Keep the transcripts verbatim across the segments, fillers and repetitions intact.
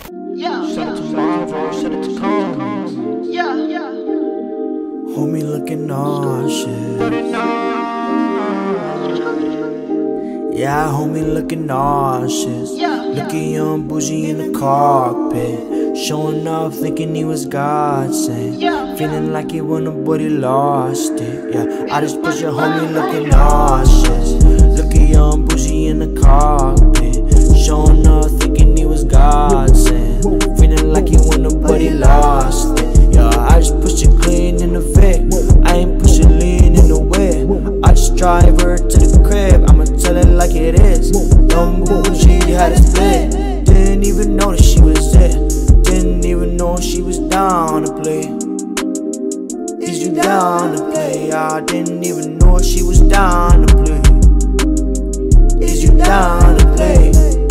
Yeah. Set it to Marvel, set it to Combs. Yeah, yeah. Homie looking nauseous. Yeah, homie looking nauseous. Yeah, yeah. Looking young bougie in the cockpit, showing off thinking he was God sent. Yeah, feeling like he won but he lost it. Yeah, I just push your homie looking nauseous. Looking young bougie in the cockpit, showing off thinking he was God sent. Feeling like he won but he lost it. Yeah, I just push it clean in the Vic. I ain't pushing lean in the whip. I just drive her to the crib. I'ma tell it like it is. Young bougie had a split. Didn't even know that she was it. Didn't even know she was down to play. Is you down to play? I didn't even know she was down to play. Is you down to play?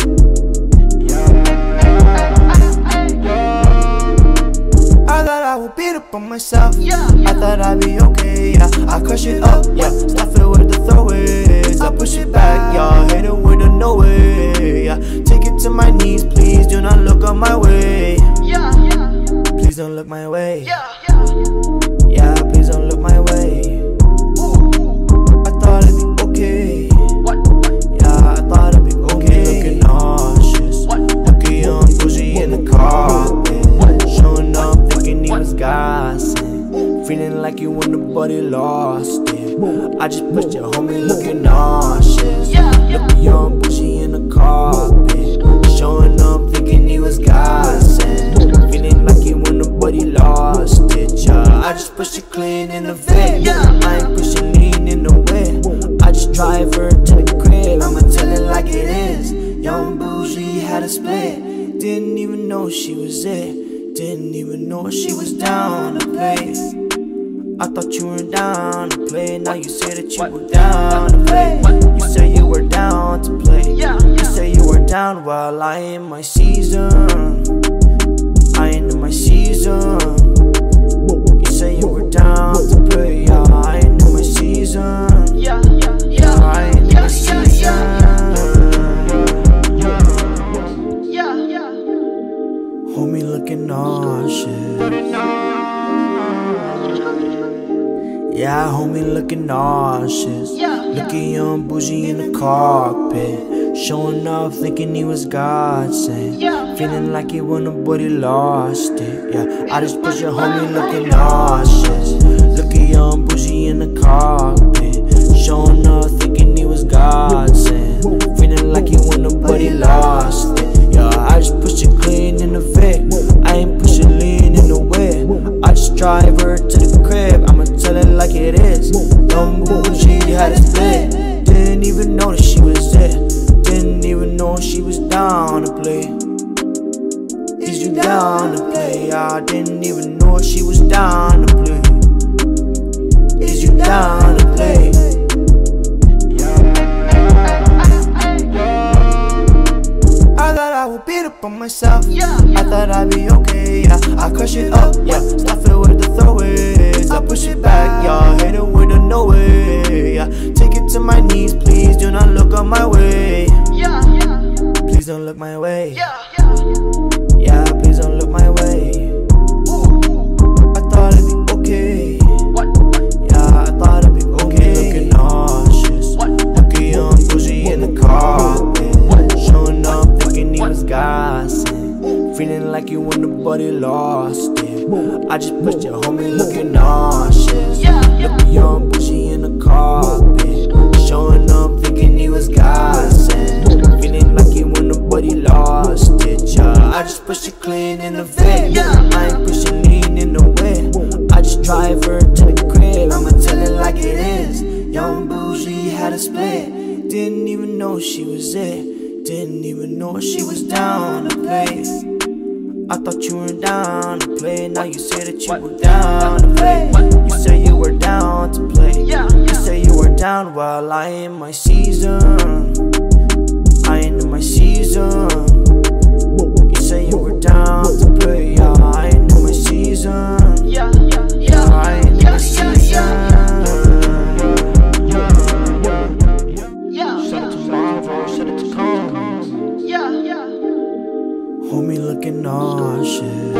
I thought I would beat up on myself. Yeah, I thought I'd be okay. Yeah, I crush it up. Yeah, stuff it with the throwaways. I push it back. Yeah, hit it with a no way. Yeah, take it to my knees, please. Do not look on my way. Yeah, yeah. Please don't look my way. Yeah, yeah. Yeah, please don't look my way. I thought it'd be okay. What? Yeah, I thought it'd be okay. Looking nauseous. Looking young bougie in the carpet, showing up thinking he was gassing. Feeling like you won the but he lost it. I just pushed your homie looking nauseous. Looking young bougie in the carpet, showing up thinking he was gassing. Feeling like he won the but he lost it. Yeah, I just push it clean in the Vic. I ain't pushing lean in the whip. I just drive her to the crib. I'ma tell it like it is. Young bougie had a split. Didn't even know she was it. Didn't even know she was down to play. I thought you were down to play. Now you say that you were down to play. You say you were down to play. You say you were down while I in my season. I ain't in my season. You say you were down to play. Yeah, I ain't in my season. Yeah, yeah, yeah. I ain't in my season. Yeah, yeah. Homie looking nauseous. Yeah, homie looking nauseous. Looking young bougie in the cockpit, showing off thinking he was God sent. Feeling like he won but he lost it. Yeah, I just push your homie looking nauseous. Looking young bougie in the cockpit, showing off thinking he was God sent. Feeling like he won but he lost it. Yeah, I just push it clean in the Vic. I ain't pushing lean in the whip. I just drive her to the crib. I'ma tell it like it is. Young bougie had a split. Didn't even know that she was it. Didn't even know she was down to play. Is you down to play? I didn't even know she was down to play. Is you down to play? I thought I would beat up on myself. I thought I'd be okay. Yeah, I crush it up. Yeah, stuff it with the throwaways. I push it back. Yeah, hit it with a no way. Yeah, take it to my knees, please. Do not look on my way. Yeah, yeah. Please don't look my way. Yeah, yeah. Yeah, please don't look my way. I thought it'd be okay. Yeah, I thought it'd be okay. Looking nauseous. Looking young bougie in the carpet, showing up thinking he was gassing. Feeling like you won the but he lost it. I just pushed your homie looking nauseous. Looking young bougie in the carpet, showing up thinking he was gassing. Feeling like he won the but he lost it. Yeah, I just push it clean in the Vic. I ain't pushing lean in the whip. I just drive her to the crib. I'ma tell it like it is. Young bougie had a split. Didn't even know she was it. Didn't even know she was down to play. I thought you were down to play. Now you say that you were down to play. You say you were down to play. You say you were down while I in my season. I ain't in my season. You say you were down to play. Yeah, I ain't in my season. Yeah, yeah, yeah. I ain't in my season. Yeah, Set it to Marvel, set it to Combs. yeah, yeah. Homie looking nauseous.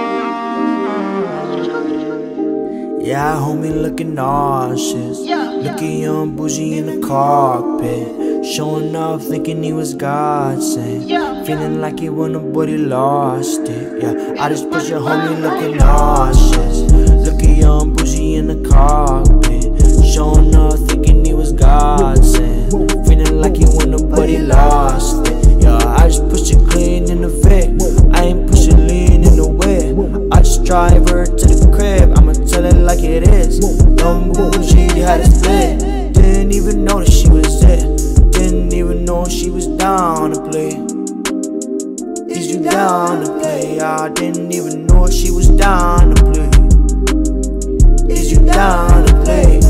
Yeah, homie looking nauseous. Looking young bougie in the cockpit, showing off thinking he was God sent. Feeling like he won but he lost it. Yeah, I just picture homie looking nauseous. Looking young bougie in the cockpit, showing off thinking he was God sent. Feeling like he won but he lost it. Yeah, I just push it clean in the vet. I ain't push it lean in the wet. I just drive her to the crib, I'ma tell it like it is. Young bougie had a split. Didn't even know that she was it. Didn't even know she was down to play. Is you down to play? I didn't even know she was down to play. Is you down to play?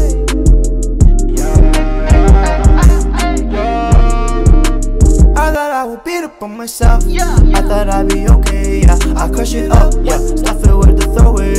I thought I would beat up on myself. I thought I'd be okay, yeah. I crush it up, yeah. Stuff it with the throw it